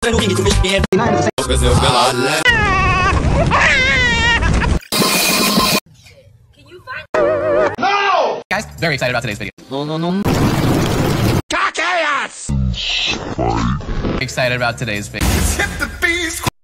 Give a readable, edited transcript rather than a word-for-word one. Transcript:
No! Guys, very excited about today's video. No. Chaos! Excited about today's video.